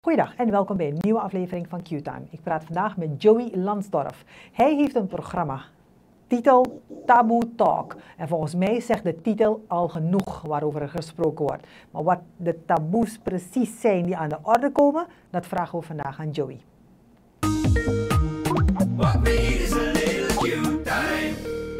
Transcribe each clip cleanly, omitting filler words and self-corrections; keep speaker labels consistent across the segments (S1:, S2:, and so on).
S1: Goeiedag en welkom bij een nieuwe aflevering van Q-Time. Ik praat vandaag met Joey Landsdorf. Hij heeft een programma, titel Taboo Talk. En volgens mij zegt de titel al genoeg waarover er gesproken wordt. Maar wat de taboes precies zijn die aan de orde komen, dat vragen we vandaag aan Joey. What we need is a little Q-Time.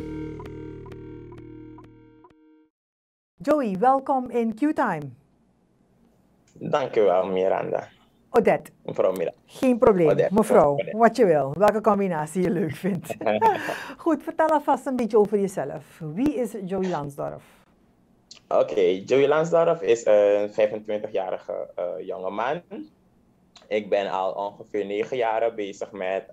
S1: Joey, welkom in Q-Time.
S2: Dank u wel, Miranda.
S1: Odette.
S2: Mevrouw Miranda.
S1: Geen probleem,
S2: Odette.
S1: mevrouw, wat je wil, welke combinatie je leuk vindt. Goed, vertel alvast een beetje over jezelf. Wie is Joey Landsdorf?
S2: Oké, Joey Landsdorf is een 25-jarige jongeman. Ik ben al ongeveer 9 jaar bezig met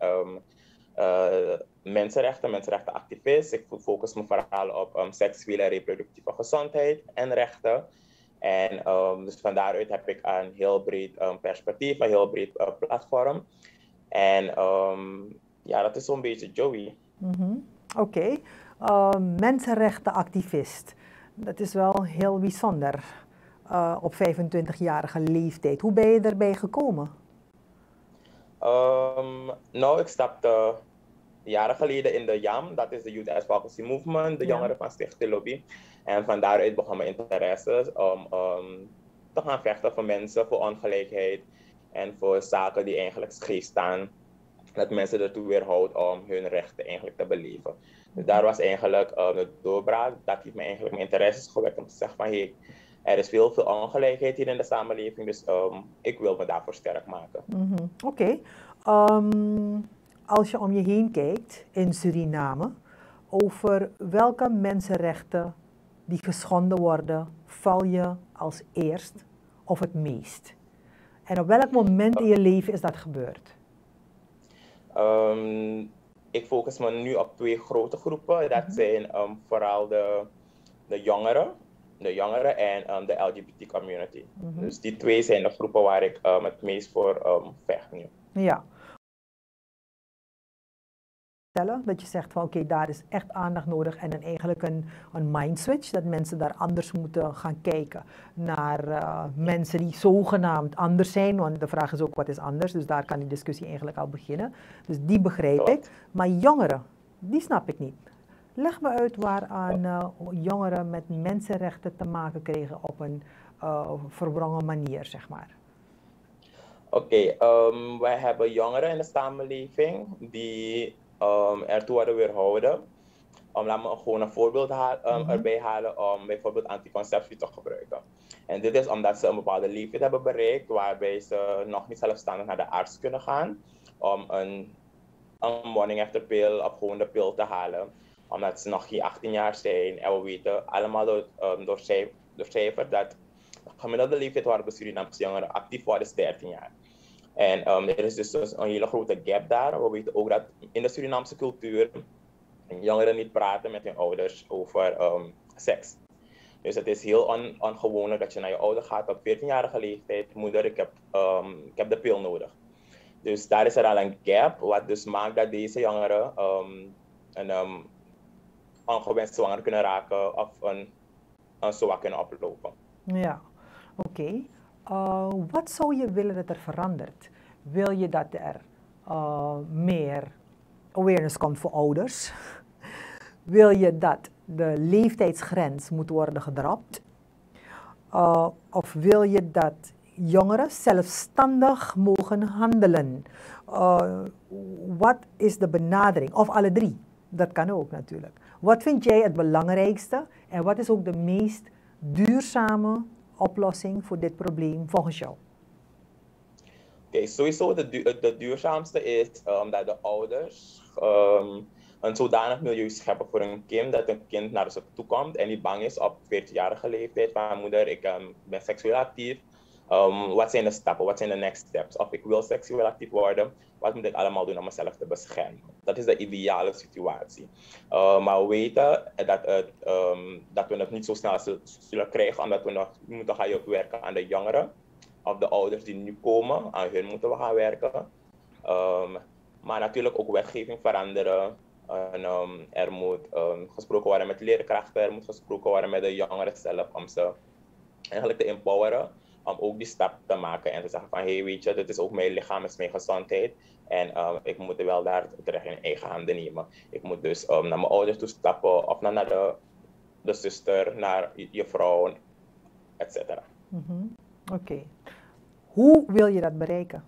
S2: mensenrechtenactivist. Ik focus me vooral op seksuele en reproductieve gezondheid en rechten. En dus van daaruit heb ik een heel breed perspectief, een heel breed platform. En ja, dat is zo'n beetje Joey.
S1: Oké. Mensenrechtenactivist. Dat is wel heel bijzonder op 25-jarige leeftijd. Hoe ben je erbij gekomen?
S2: Nou, ik stapte jaren geleden in de YAM, dat is de Youth Advocacy Movement, de jongeren van Stichting Lobby. En van daaruit begon mijn interesse om te gaan vechten voor mensen, voor ongelijkheid en voor zaken die eigenlijk scheef staan. Dat mensen ertoe weerhoudt om hun rechten eigenlijk te beleven. Dus daar was eigenlijk de doorbraak. Dat heeft me eigenlijk mijn interesses gewekt om te zeggen van hey, er is veel ongelijkheid hier in de samenleving, dus ik wil me daarvoor sterk maken.
S1: Oké. Als je om je heen kijkt in Suriname, over welke mensenrechten die geschonden worden, val je als eerst of het meest? En op welk moment in je leven is dat gebeurd?
S2: Ik focus me nu op 2 grote groepen. Dat zijn vooral de jongeren en de LGBT community. Dus die 2 zijn de groepen waar ik het meest voor vecht nu.
S1: Ja. Dat je zegt van oké, daar is echt aandacht nodig en dan eigenlijk een mind switch, dat mensen daar anders moeten gaan kijken naar mensen die zogenaamd anders zijn, want de vraag is ook wat is anders, dus daar kan die discussie eigenlijk al beginnen. Dus die begrijp ik, maar jongeren, die snap ik niet. Leg me uit waaraan jongeren met mensenrechten te maken kregen op een verwrongen manier, zeg maar.
S2: Oké, wij hebben jongeren in de samenleving die ertoe worden weerhouden. Laat me gewoon een voorbeeld erbij halen om bijvoorbeeld anticonceptie te gebruiken. En dit is omdat ze een bepaalde leeftijd hebben bereikt waarbij ze nog niet zelfstandig naar de arts kunnen gaan om een morning after pill of gewoon de pil te halen. Omdat ze nog geen 18 jaar zijn en we weten allemaal door cijfers dat de gemiddelde leeftijd waarop de Surinaamse jongeren actief worden is 13 jaar. En er is dus een hele grote gap daar. We weten ook dat in de Surinaamse cultuur jongeren niet praten met hun ouders over seks. Dus het is heel ongewoon dat je naar je ouder gaat op 14-jarige leeftijd. Moeder, ik heb de pil nodig. Dus daar is er al een gap, wat dus maakt dat deze jongeren een ongewenst zwanger kunnen raken of een SOA kunnen oplopen.
S1: Ja, oké. Wat zou je willen dat er verandert? Wil je dat er meer awareness komt voor ouders? Wil je dat de leeftijdsgrens moet worden gedropt? Of wil je dat jongeren zelfstandig mogen handelen? Wat is de benadering? Of alle 3? Dat kan ook natuurlijk. Wat vind jij het belangrijkste en wat is ook de meest duurzame oplossing voor dit probleem volgens jou?
S2: Oké, sowieso de duurzaamste is dat de ouders een zodanig milieu scheppen voor een kind dat een kind naar ze toe komt en niet bang is op 14-jarige leeftijd van moeder, ik ben seksueel actief. Wat zijn de stappen, wat zijn de next steps? Of ik wil seksueel actief worden, wat moet ik allemaal doen om mezelf te beschermen? Dat is de ideale situatie. Maar we weten dat we het niet zo snel zullen krijgen, omdat we nog moeten gaan werken aan de jongeren of de ouders die nu komen, aan hun moeten we gaan werken. Maar natuurlijk ook wetgeving veranderen. Er moet gesproken worden met leerkrachten, er moet gesproken worden met de jongeren zelf om ze eigenlijk te empoweren om ook die stap te maken en te zeggen van, hey, weet je, dit is ook mijn lichaam, is mijn gezondheid. En ik moet er wel daar terecht in eigen handen nemen. Ik moet dus naar mijn ouders toe stappen, of naar de zuster, naar je vrouw, etc.
S1: Oké. Hoe wil je dat bereiken?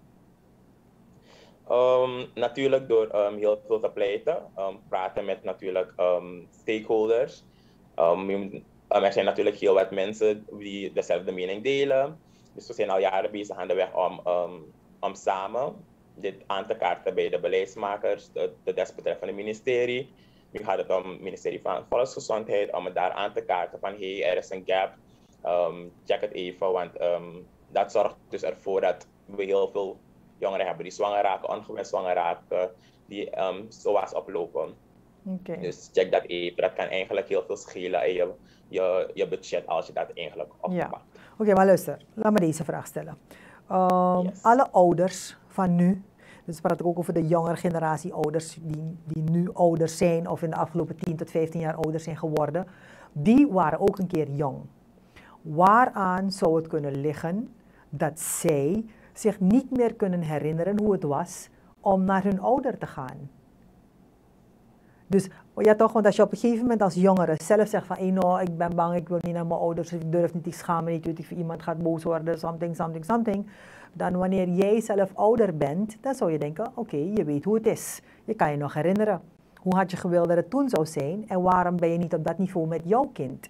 S2: Natuurlijk door heel veel te pleiten, praten met natuurlijk stakeholders. Er zijn natuurlijk heel wat mensen die dezelfde mening delen. Dus we zijn al jaren bezig aan de weg om samen dit aan te kaarten bij de beleidsmakers, de desbetreffende ministerie. Nu gaat het om het ministerie van Volksgezondheid, om het daar aan te kaarten van hey, er is een gap, check het even, want dat zorgt dus ervoor dat we heel veel jongeren hebben die zwanger raken, ongewenst zwanger raken, die zoals oplopen.
S1: Okay.
S2: Dus check dat even. Dat kan eigenlijk heel veel schelen in je budget als je dat eigenlijk oppakt.
S1: Ja. Oké, maar luister. Laat me deze vraag stellen.
S2: Yes.
S1: Alle ouders van nu, dus praat ik ook over de jongere generatie ouders die nu ouders zijn of in de afgelopen 10 tot 15 jaar ouders zijn geworden, die waren ook een keer jong. Waaraan zou het kunnen liggen dat zij zich niet meer kunnen herinneren hoe het was om naar hun ouder te gaan? Dus ja toch, want als je op een gegeven moment als jongere zelf zegt van no, ik ben bang, ik wil niet naar mijn ouders, ik durf niet, ik schaam me niet, weet ik, iemand gaat boos worden, something. Dan wanneer jij zelf ouder bent, dan zou je denken, oké, je weet hoe het is. Je kan je nog herinneren. Hoe had je gewild dat het toen zou zijn en waarom ben je niet op dat niveau met jouw kind?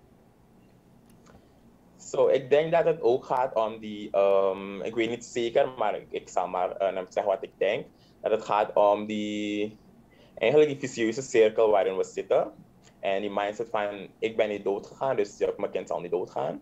S2: Ik denk dat het ook gaat om die, ik weet niet zeker, maar ik zal maar zeggen wat ik denk. Dat het gaat om eigenlijk die vicieuze cirkel waarin we zitten. En die mindset van, ik ben niet doodgegaan, dus mijn kind zal niet doodgaan.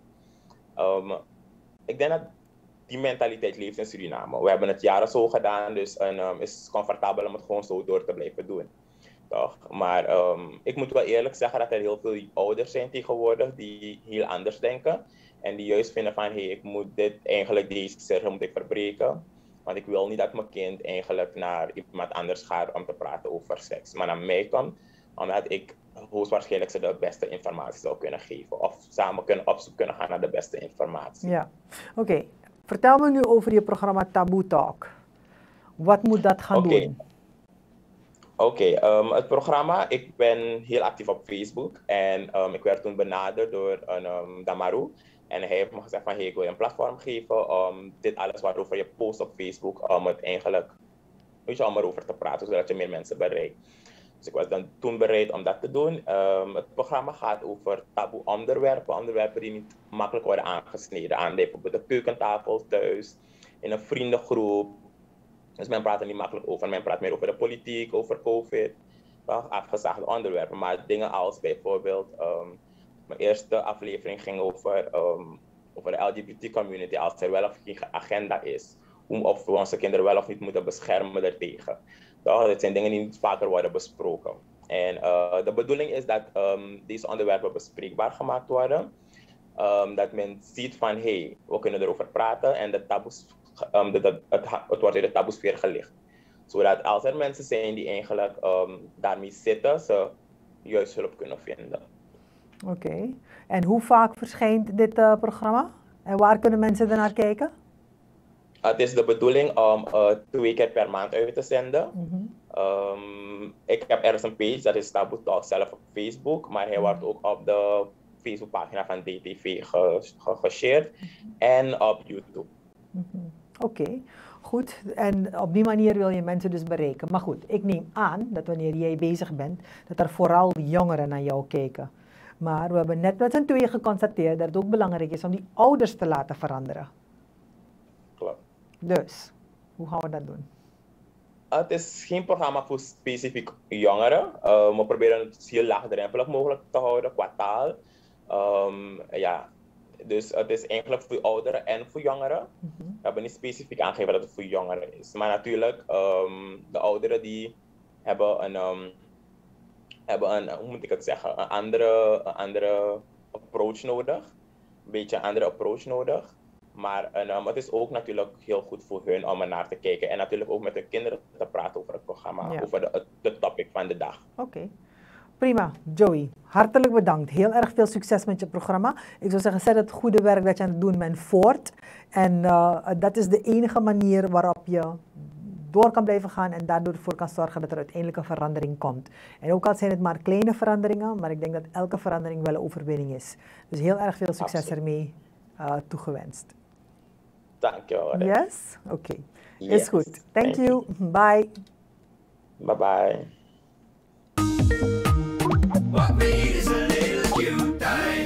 S2: Ik denk dat die mentaliteit leeft in Suriname. We hebben het jaren zo gedaan, dus het is comfortabel om het gewoon zo door te blijven doen. Toch? Maar ik moet wel eerlijk zeggen dat er heel veel ouders zijn tegenwoordig die heel anders denken. En die juist vinden van, hey, ik moet deze cirkel moet ik verbreken. Want ik wil niet dat mijn kind eigenlijk naar iemand anders gaat om te praten over seks. Maar naar mij komt, omdat ik hoogstwaarschijnlijk ze de beste informatie zou kunnen geven. Of samen op zoek kunnen gaan naar de beste informatie.
S1: Ja, oké. Vertel me nu over je programma Taboo Talk. Wat moet dat gaan doen?
S2: Oké, het programma, ik ben heel actief op Facebook. En ik werd toen benaderd door een Damaru. En hij heeft me gezegd van, hey, ik wil je een platform geven om dit alles waarover je post op Facebook, om het eigenlijk, om erover te praten, zodat je meer mensen bereikt. Dus ik was dan toen bereid om dat te doen. Het programma gaat over taboe onderwerpen die niet makkelijk worden aangesneden. Aan bijvoorbeeld de keukentafel thuis, in een vriendengroep. Dus men praat er niet makkelijk over. Men praat meer over de politiek, over COVID, afgezaagde onderwerpen. Maar dingen als bijvoorbeeld, mijn eerste aflevering ging over de LGBT-community, als er wel of geen agenda is. Of we onze kinderen wel of niet moeten beschermen daartegen. Dat zijn dingen die niet vaker worden besproken. En de bedoeling is dat deze onderwerpen bespreekbaar gemaakt worden. Dat men ziet van, hey, we kunnen erover praten en de taboes, het wordt in de taboesfeer gelicht. Zodat als er mensen zijn die eigenlijk daarmee zitten, ze juist hulp kunnen vinden.
S1: Oké. En hoe vaak verschijnt dit programma? En waar kunnen mensen ernaar kijken?
S2: Het is de bedoeling om 2 keer per maand uit te zenden. Ik heb ergens een page, dat is Taboo Talks zelf op Facebook, maar hij wordt ook op de Facebookpagina van DTV geshared en op YouTube.
S1: Oké, goed. En op die manier wil je mensen dus bereiken. Maar goed, ik neem aan dat wanneer jij bezig bent, dat er vooral jongeren naar jou kijken. Maar we hebben net met z'n tweeën geconstateerd dat het ook belangrijk is om die ouders te laten veranderen.
S2: Klopt.
S1: Dus, hoe gaan we dat doen?
S2: Het is geen programma voor specifiek jongeren. We proberen het heel laagdrempelig mogelijk te houden qua taal. Dus het is eigenlijk voor ouderen en voor jongeren. We hebben niet specifiek aangegeven dat het voor jongeren is. Maar natuurlijk, de ouderen die hebben hoe moet ik het zeggen, een andere approach nodig. Een beetje een andere approach nodig. Maar het is ook natuurlijk heel goed voor hun om er naar te kijken. En natuurlijk ook met hun kinderen te praten over het programma, over de topic van de dag.
S1: Oké. Prima. Joey, hartelijk bedankt. Heel erg veel succes met je programma. Ik zou zeggen, zet het goede werk dat je aan het doen bent voort. En dat is de enige manier waarop je door kan blijven gaan en daardoor ervoor kan zorgen dat er uiteindelijk een verandering komt. En ook al zijn het maar kleine veranderingen, maar ik denk dat elke verandering wel een overwinning is. Dus heel erg veel succes ermee toegewenst.
S2: Dankjewel.
S1: Yes? Oké. Is goed. Thank you. Bye.
S2: Bye-bye.
S3: What we need is a little Q-time.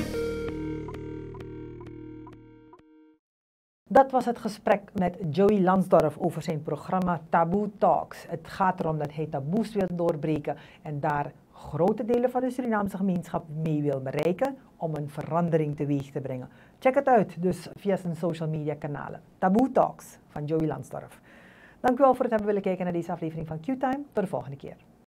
S1: Dat was het gesprek met Joey Landsdorf over zijn programma Taboo Talks. Het gaat erom dat hij taboes wil doorbreken en daar grote delen van de Surinaamse gemeenschap mee wil bereiken om een verandering teweeg te brengen. Check het uit, dus via zijn social media kanalen. Taboo Talks van Joey Landsdorf. Dank u wel voor het hebben willen kijken naar deze aflevering van Q-Time. Tot de volgende keer.